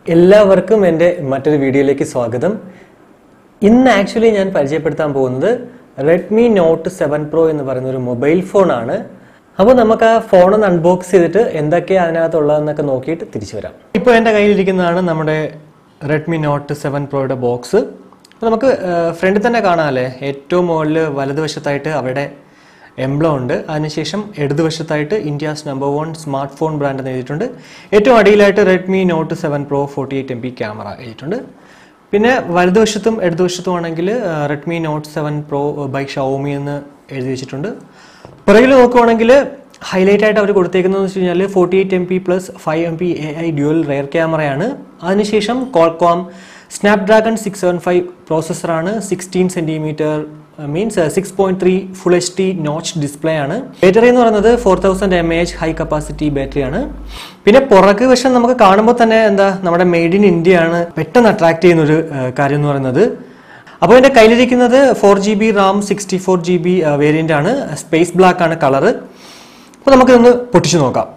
എല്ലാവർക്കും എൻ്റെ മറ്റൊരു വീഡിയോയിലേക്ക് സ്വാഗതം. ഇന്ന് ആക്ച്വലി ഞാൻ പരിചയപ്പെടുത്താൻ പോകുന്നത് റെഡ്മി നോട്ട് 7 Pro എന്ന് പറയുന്ന ഒരു മൊബൈൽ ഫോണാണ്. അപ്പോൾ നമുക്ക് ആ ഫോൺ ഒന്ന് അൺബോക്സ് ചെയ്തിട്ട് എന്തൊക്കെയാണ് അതിനകത്തുള്ളതെന്നൊക്കെ നോക്കിയിട്ട് തിരിച്ചു വരാം. ഇപ്പോൾ എൻ്റെ കയ്യിലിരിക്കുന്നതാണ് നമ്മുടെ റെഡ്മി നോട്ട് 7 Proയുടെ ബോക്സ്. അപ്പോൾ നമുക്ക് ഫ്രണ്ടിൽ തന്നെ കാണാമല്ലേ, ഏറ്റവും മുകളിൽ വലതുവശത്തായിട്ട് അവിടെ എംബ്ലം ഉണ്ട്. അതിനുശേഷം ഇടതുവശത്തായിട്ട് India's number 1 smart phone brand എന്ന് എഴുതിയിട്ടുണ്ട്. ഏറ്റവും അടിയിലായിട്ട് Redmi note 7 Pro 48MP camera എഴുതിയിട്ടുണ്ട്. പിന്നെ വലതുവശത്തും ഇടതുവശത്തും ആണെങ്കിൽ Redmi note 7 Pro by Xiaomi എന്ന് എഴുതി വെച്ചിട്ടുണ്ട്. പുറകിൽ നോക്കുവാണെങ്കിൽ ഹൈലൈറ്റ് ആയിട്ട് അവർ കൊടുത്തേക്കുന്നതെന്ന് വെച്ച് കഴിഞ്ഞാൽ 48MP + 5MP AI dual rear ക്യാമറയാണ്. അതിനുശേഷം കോൾകോം സ്നാപ്ഡ്രാഗൺ 675 പ്രോസസ്സറാണ്. 16 cm means 6.3 full HD notch display ആണ്. ബാറ്ററി എന്ന് പറയുന്നത് 4000 mAh ഹൈ കപ്പാസിറ്റി ബാറ്ററിയാണ്. പിന്നെ പുറകു വശം നമുക്ക് കാണുമ്പോൾ തന്നെ നമ്മുടെ മെയ്ഡ് ഇൻ ഇന്ത്യ ആണ് പെട്ടെന്ന് അട്രാക്ട് ചെയ്യുന്ന ഒരു കാര്യം എന്ന് പറയുന്നത്. അപ്പോൾ എൻ്റെ കയ്യിലിരിക്കുന്നത് 4GB RAM 64GB വേരിയന്റ് ആണ്. സ്പേസ് ബ്ലാക്ക് ആണ് കളറ്. അപ്പോൾ നമുക്കിതൊന്ന് പൊട്ടിച്ചു നോക്കാം.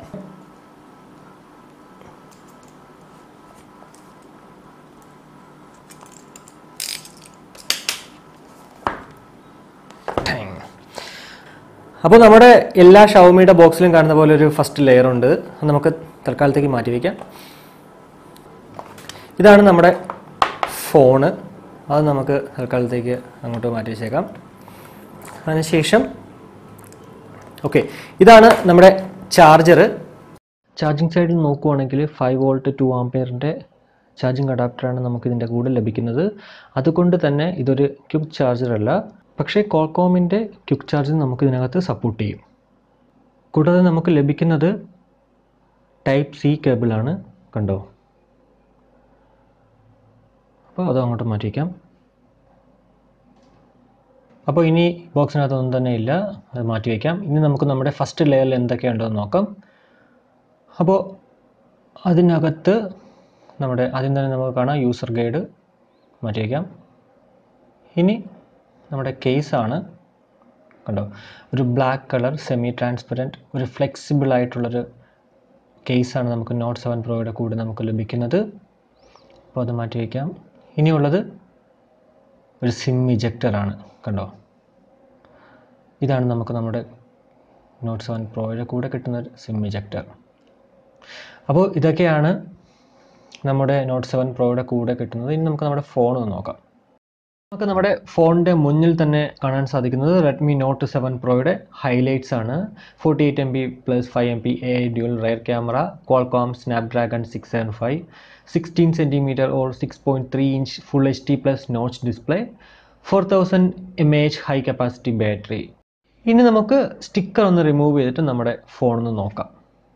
അപ്പോൾ നമ്മുടെ എല്ലാ ഷവോമിയുടെ ബോക്സിലും കാണുന്ന പോലെ ഒരു ഫസ്റ്റ് ലെയർ ഉണ്ട്. അത് നമുക്ക് തൽക്കാലത്തേക്ക് മാറ്റി വയ്ക്കാം. ഇതാണ് നമ്മുടെ ഫോണ്. അത് നമുക്ക് തൽക്കാലത്തേക്ക് അങ്ങോട്ട് മാറ്റി വെച്ചേക്കാം. അതിനുശേഷം ഇതാണ് നമ്മുടെ ചാർജർ. ചാർജിങ് സൈഡിൽ നോക്കുവാണെങ്കിൽ 5V 2A ചാർജിങ് അഡാപ്റ്ററാണ് നമുക്കിതിൻ്റെ കൂടെ ലഭിക്കുന്നത്. അതുകൊണ്ട് തന്നെ ഇതൊരു ക്വിക്ക് ചാർജർ അല്ല. പക്ഷേ കോൾകോമിൻ്റെ ക്വിക്ക് ചാർജിങ് നമുക്ക് ഇതിനകത്ത് സപ്പോർട്ട് ചെയ്യും. കൂടാതെ നമുക്ക് ലഭിക്കുന്നത് Type-C കേബിളാണ്. കണ്ടോ? അപ്പോൾ അത് അങ്ങോട്ട് മാറ്റി വയ്ക്കാം. അപ്പോൾ ഇനി ബോക്സിനകത്തൊന്നും തന്നെ ഇല്ല, അത് മാറ്റി വയ്ക്കാം. ഇനി നമുക്ക് നമ്മുടെ ഫസ്റ്റ് ലെയറിൽ എന്തൊക്കെയുണ്ടോ എന്ന് നോക്കാം. അപ്പോൾ അതിനകത്ത് ആദ്യം തന്നെ നമുക്ക് കാണാം യൂസർ ഗൈഡ്, മാറ്റി വയ്ക്കാം. ഇനി നമ്മുടെ കേസാണ്. കണ്ടോ, ഒരു ബ്ലാക്ക് കളർ സെമി ട്രാൻസ്പെറൻറ്റ് ഒരു ഫ്ലെക്സിബിൾ ആയിട്ടുള്ളൊരു കേസാണ് നമുക്ക് നോട്ട് 7 Proയുടെ കൂടെ നമുക്ക് ലഭിക്കുന്നത്. അപ്പോൾ അത് മാറ്റി വയ്ക്കാം. ഇനിയുള്ളത് ഒരു സിം ഇജക്ടറാണ്. കണ്ടോ, ഇതാണ് നമുക്ക് നമ്മുടെ നോട്ട് 7 Proയുടെ കൂടെ കിട്ടുന്ന ഒരു സിം ഇജക്ടർ. അപ്പോൾ ഇതൊക്കെയാണ് നമ്മുടെ നോട്ട് 7 Proയുടെ കൂടെ കിട്ടുന്നത്. ഇനി നമുക്ക് നമ്മുടെ ഫോൺ ഒന്ന് നോക്കാം. നമുക്ക് നമ്മുടെ ഫോണിൻ്റെ മുന്നിൽ തന്നെ കാണാൻ സാധിക്കുന്നത് റെഡ്മി നോട്ട് 7 Proയുടെ ഹൈലൈറ്റ്സ് ആണ്. 48MP + 5MP AI dual rear camera, Qualcomm Snapdragon 675, 16 cm or 6.3 inch full HD + notch display, 4000 mAh high capacity battery. ഇനി നമുക്ക് സ്റ്റിക്കർ ഒന്ന് റിമൂവ് ചെയ്തിട്ട് നമ്മുടെ ഫോൺ ഒന്ന് നോക്കാം.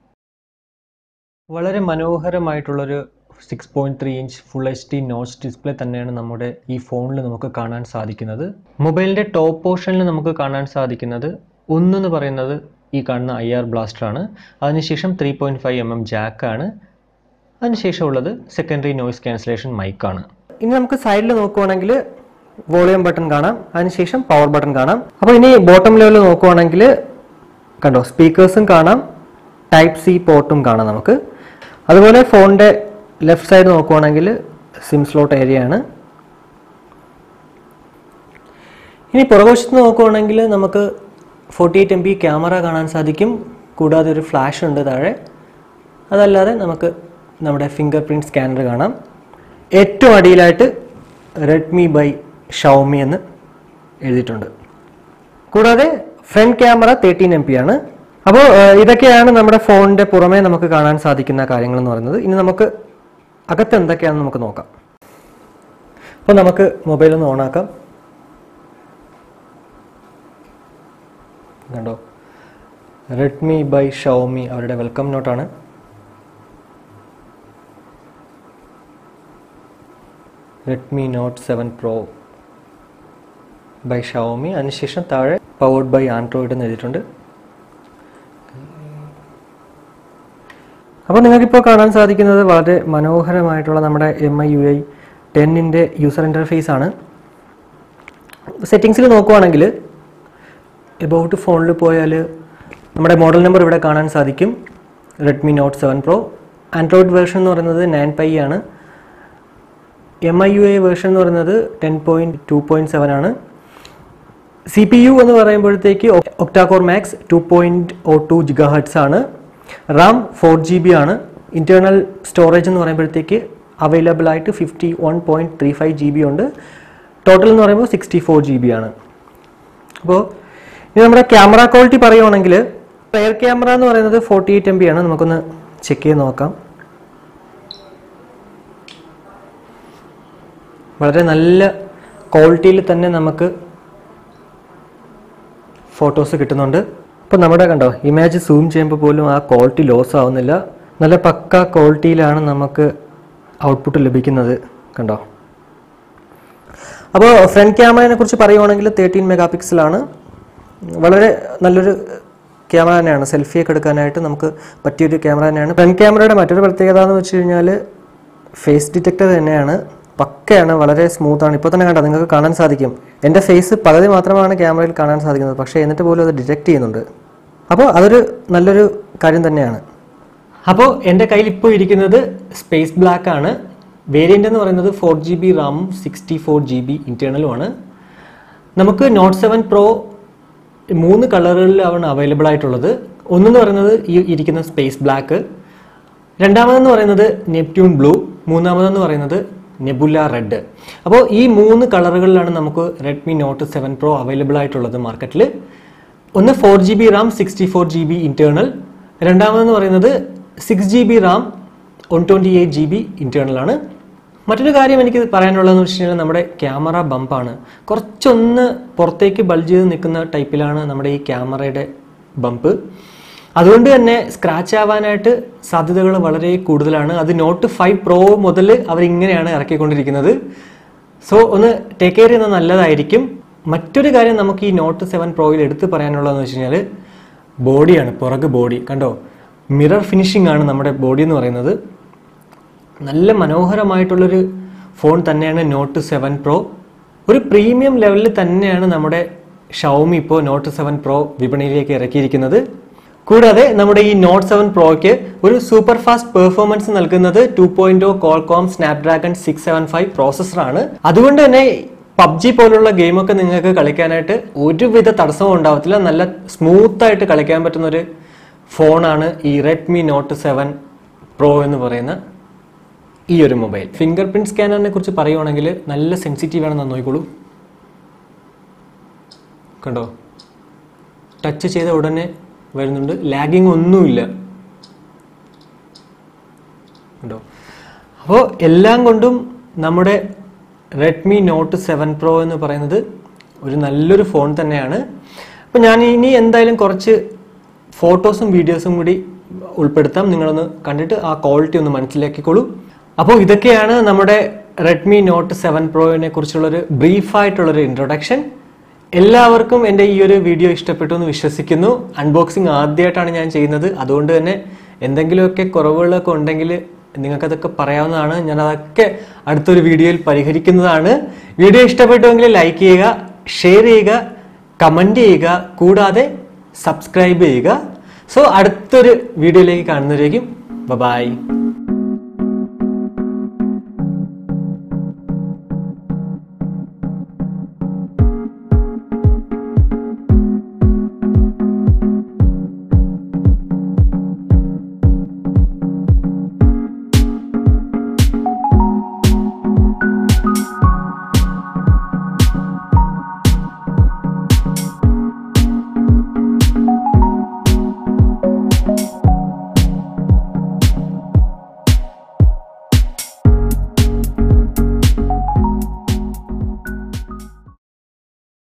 വളരെ മനോഹരമായിട്ടുള്ളൊരു 6.3 inch full HD notch display തന്നെയാണ് നമ്മുടെ ഈ ഫോണിൽ നമുക്ക് കാണാൻ സാധിക്കുന്നത്. മൊബൈലിൻ്റെ ടോപ്പ് പോർഷനിൽ നമുക്ക് കാണാൻ സാധിക്കുന്നത് ഒന്നെന്ന് പറയുന്നത് ഈ കാണുന്ന IR ബ്ലാസ്റ്ററാണ്. അതിനുശേഷം 3.5mm ജാക്കാണ്. അതിനുശേഷം ഉള്ളത് സെക്കൻഡറി നോയ്സ് ക്യാൻസലേഷൻ മൈക്കാണ്. ഇനി നമുക്ക് സൈഡിൽ നോക്കുവാണെങ്കിൽ വോളിയം ബട്ടൺ കാണാം. അതിനുശേഷം പവർ ബട്ടൺ കാണാം. അപ്പോൾ ഇനി ബോട്ടം ലെവലിൽ നോക്കുവാണെങ്കിൽ കണ്ടോ, സ്പീക്കേഴ്സും കാണാം, Type-C പോർട്ടും കാണാം നമുക്ക്. അതുപോലെ ഫോണിൻ്റെ ലെഫ്റ്റ് സൈഡ് നോക്കുവാണെങ്കിൽ സിം സ്ലോട്ട് ഏരിയ ആണ്. ഇനി പുറകുവശത്ത് നോക്കുവാണെങ്കിൽ നമുക്ക് 48MP ക്യാമറ കാണാൻ സാധിക്കും. കൂടാതെ ഒരു ഫ്ലാഷ് ഉണ്ട് താഴെ. അതല്ലാതെ നമുക്ക് നമ്മുടെ ഫിംഗർ പ്രിൻറ്റ് സ്കാനർ കാണാം. ഏറ്റവും അടിയിലായിട്ട് റെഡ്മി ബൈ ഷവോമി എന്ന് എഴുതിയിട്ടുണ്ട്. കൂടാതെ ഫ്രണ്ട് ക്യാമറ 13MP ആണ്. അപ്പോൾ ഇതൊക്കെയാണ് നമ്മുടെ ഫോണിൻ്റെ പുറമേ നമുക്ക് കാണാൻ സാധിക്കുന്ന കാര്യങ്ങളെന്ന് പറയുന്നത്. ഇനി നമുക്ക് അകത്ത് എന്തൊക്കെയാണെന്ന് നമുക്ക് നോക്കാം. അപ്പോൾ നമുക്ക് മൊബൈലൊന്ന് ഓണാക്കാം. കണ്ടോ, റെഡ്മി ബൈ ഷവോമി അവരുടെ വെൽക്കം നോട്ടാണ്. Redmi note 7 Pro by Xiaomi. അതിനുശേഷം താഴെ പവർഡ് ബൈ ആൻഡ്രോയിഡ് എന്ന് എഴുതിയിട്ടുണ്ട്. അപ്പോൾ നിങ്ങൾക്കിപ്പോൾ കാണാൻ സാധിക്കുന്നത് വളരെ മനോഹരമായിട്ടുള്ള നമ്മുടെ MIUI 10 യൂസർ ഇൻ്റർഫേസ് ആണ്. സെറ്റിങ്സിൽ നോക്കുവാണെങ്കിൽ എബൌട്ട് ഫോണിൽ പോയാൽ നമ്മുടെ മോഡൽ നമ്പർ ഇവിടെ കാണാൻ സാധിക്കും. Redmi note 7 Pro. Android version എന്ന് പറയുന്നത് 9 Pie ആണ്. MIUI വേർഷൻ എന്ന് പറയുന്നത് 10.2.7 ആണ്. CPU എന്ന് പറയുമ്പോഴത്തേക്ക് ഒക്ടാ കോർ മാക്സ് 2.02 GHz ആണ്. RAM 4GB ആണ്. ഇന്റേണൽ സ്റ്റോറേജ് എന്ന് പറയുമ്പോഴത്തേക്ക് അവൈലബിൾ ആയിട്ട് 51.35 GB ഉണ്ട്. ടോട്ടൽ എന്ന് പറയുമ്പോൾ 64 GB ആണ്. അപ്പോൾ ഇനി നമ്മുടെ ക്യാമറ ക്വാളിറ്റി പറയുവാണെങ്കിൽ റിയർ ക്യാമറ എന്ന് പറയുന്നത് 48 MB ആണ്. നമുക്കൊന്ന് ചെക്ക് ചെയ്ത് നോക്കാം. വളരെ നല്ല ക്വാളിറ്റിയിൽ തന്നെ നമുക്ക് ഫോട്ടോസ് കിട്ടുന്നുണ്ട്. ഇപ്പോൾ നമ്മുടെ കണ്ടോ ഇമേജ് സൂം ചെയ്യുമ്പോൾ പോലും ആ ക്വാളിറ്റി ലോസ് ആവുന്നില്ല. നല്ല പക്ക ക്വാളിറ്റിയിലാണ് നമുക്ക് ഔട്ട്പുട്ട് ലഭിക്കുന്നത്. കണ്ടോ. അപ്പോൾ ഫ്രണ്ട് ക്യാമറയെ കുറിച്ച് പറയുവാണെങ്കിൽ 13 MP ആണ്. വളരെ നല്ലൊരു ക്യാമറ തന്നെയാണ്. സെൽഫിയൊക്കെ എടുക്കാനായിട്ട് നമുക്ക് പറ്റിയൊരു ക്യാമറ തന്നെയാണ്. ഫ്രണ്ട് ക്യാമറയുടെ മറ്റൊരു പ്രത്യേകത എന്ന് വെച്ച് കഴിഞ്ഞാൽ ഫേസ് ഡിറ്റക്ടർ തന്നെയാണ്. പക്കയാണ്, വളരെ സ്മൂത്താണ്. ഇപ്പോൾ തന്നെ കണ്ടോ നിങ്ങൾക്ക് കാണാൻ സാധിക്കും. എൻ്റെ ഫേസ് പകുതി മാത്രമാണ് ക്യാമറയിൽ കാണാൻ സാധിക്കുന്നത്, പക്ഷേ എന്നിട്ട് പോലും അത് ഡിറ്റക്ട് ചെയ്യുന്നുണ്ട്. അപ്പോൾ അതൊരു നല്ലൊരു കാര്യം തന്നെയാണ്. അപ്പോൾ എൻ്റെ കയ്യിൽ ഇപ്പോൾ ഇരിക്കുന്നത് സ്പേസ് ബ്ലാക്ക് ആണ്. വേരിയൻ്റ് എന്ന് പറയുന്നത് 4GB RAM 64 GB ഇൻറ്റേർണലുമാണ്. നമുക്ക് നോട്ട് 7 Pro 3 കളറുകളിലാണ് അവൈലബിൾ ആയിട്ടുള്ളത്. ഒന്നെന്ന് പറയുന്നത് ഈ ഇരിക്കുന്ന സ്പേസ് ബ്ലാക്ക്, രണ്ടാമതെന്ന് പറയുന്നത് നെപ്റ്റ്യൂൺ ബ്ലൂ, മൂന്നാമതെന്ന് പറയുന്നത് നെബുല റെഡ്. അപ്പോൾ ഈ 3 കളറുകളിലാണ് നമുക്ക് റെഡ്മി നോട്ട് 7 Pro അവൈലബിൾ ആയിട്ടുള്ളത് മാർക്കറ്റിൽ. ഒന്ന് 4GB RAM 64 GB ഇൻറ്റേർണൽ, രണ്ടാമതെന്ന് പറയുന്നത് 6GB RAM 128 GB ഇൻറ്റേർണൽ ആണ്. മറ്റൊരു കാര്യം എനിക്ക് പറയാനുള്ളതെന്ന് വെച്ച് കഴിഞ്ഞാൽ നമ്മുടെ ക്യാമറ ബമ്പാണ്. കുറച്ചൊന്ന് പുറത്തേക്ക് ബൾജ് ചെയ്ത് നിൽക്കുന്ന ടൈപ്പിലാണ് നമ്മുടെ ഈ ക്യാമറയുടെ ബമ്പ്. അതുകൊണ്ട് തന്നെ സ്ക്രാച്ച് ആവാനായിട്ട് സാധ്യതകൾ വളരെ കൂടുതലാണ്. അത് നോട്ട് 5 Pro മുതൽ അവരിങ്ങനെയാണ് ഇറക്കിക്കൊണ്ടിരിക്കുന്നത്. സോ ഒന്ന് ടേക്ക് കെയർ ചെയ്യുന്നത് നല്ലതായിരിക്കും. മറ്റൊരു കാര്യം നമുക്ക് ഈ നോട്ട് 7 Proയിൽ എടുത്ത് പറയാനുള്ളതെന്ന് വെച്ച് കഴിഞ്ഞാൽ ബോഡിയാണ്. പുറക് ബോഡി കണ്ടോ, മിറർ ഫിനിഷിംഗ് ആണ് നമ്മുടെ ബോഡി എന്ന് പറയുന്നത്. നല്ല മനോഹരമായിട്ടുള്ളൊരു ഫോൺ തന്നെയാണ് നോട്ട് 7 Pro. ഒരു പ്രീമിയം ലെവലിൽ തന്നെയാണ് നമ്മുടെ ഷവോമി ഇപ്പോൾ നോട്ട് 7 Pro വിപണിയിലേക്ക് ഇറക്കിയിരിക്കുന്നത്. കൂടാതെ നമ്മുടെ ഈ നോട്ട് 7 Proയ്ക്ക് ഒരു സൂപ്പർ ഫാസ്റ്റ് പെർഫോമൻസ് നൽകുന്നത് 2.0 Qualcomm Snapdragon 675 പ്രോസസ്സറാണ്. അതുകൊണ്ട് തന്നെ PUBG പോലുള്ള ഗെയിമൊക്കെ നിങ്ങൾക്ക് കളിക്കാനായിട്ട് ഒരുവിധ തടസ്സവും ഉണ്ടാവത്തില്ല. നല്ല സ്മൂത്തായിട്ട് കളിക്കാൻ പറ്റുന്ന ഒരു ഫോണാണ് ഈ റെഡ്മി നോട്ട് 7 Pro എന്ന് പറയുന്ന ഈ ഒരു മൊബൈൽ. ഫിംഗർ പ്രിന്റ് സ്കാനറിനെ കുറിച്ച് പറയുവാണെങ്കിൽ നല്ല സെൻസിറ്റീവ് ആണെന്ന് നോക്കിക്കോളൂ. കണ്ടോ, ടച്ച് ചെയ്ത ഉടനെ വരുന്നുണ്ട്, ലാഗിങ് ഒന്നുമില്ല. കണ്ടോ. അപ്പോൾ എല്ലാം കൊണ്ടും നമ്മുടെ റെഡ്മി നോട്ട് 7 Pro എന്ന് പറയുന്നത് ഒരു നല്ലൊരു ഫോൺ തന്നെയാണ്. അപ്പോൾ ഞാൻ ഇനി എന്തായാലും കുറച്ച് ഫോട്ടോസും വീഡിയോസും കൂടി ഉൾപ്പെടുത്താം. നിങ്ങളൊന്ന് കണ്ടിട്ട് ആ ക്വാളിറ്റി ഒന്ന് മനസ്സിലാക്കിക്കോളൂ. അപ്പോൾ ഇതൊക്കെയാണ് നമ്മുടെ റെഡ്മി നോട്ട് 7 Proനെ കുറിച്ചുള്ളൊരു ബ്രീഫായിട്ടുള്ളൊരു ഇൻട്രൊഡക്ഷൻ. എല്ലാവർക്കും എൻ്റെ ഈ ഒരു വീഡിയോ ഇഷ്ടപ്പെട്ടു എന്ന് വിശ്വസിക്കുന്നു. അൺബോക്സിങ് ആദ്യമായിട്ടാണ് ഞാൻ ചെയ്യുന്നത്. അതുകൊണ്ട് തന്നെ എന്തെങ്കിലുമൊക്കെ കുറവുകളൊക്കെ ഉണ്ടെങ്കിൽ നിങ്ങൾക്കതൊക്കെ പറയാവുന്നതാണ്. ഞാൻ അതൊക്കെ അടുത്തൊരു വീഡിയോയിൽ പരിഹരിക്കുന്നതാണ്. വീഡിയോ ഇഷ്ടപ്പെട്ടുവെങ്കിൽ ലൈക്ക് ചെയ്യുക, ഷെയർ ചെയ്യുക, കമൻറ്റ് ചെയ്യുക, കൂടാതെ സബ്സ്ക്രൈബ് ചെയ്യുക. സോ അടുത്തൊരു വീഡിയോയിലേക്ക് കാണുന്നവരേക്കും ബൈ.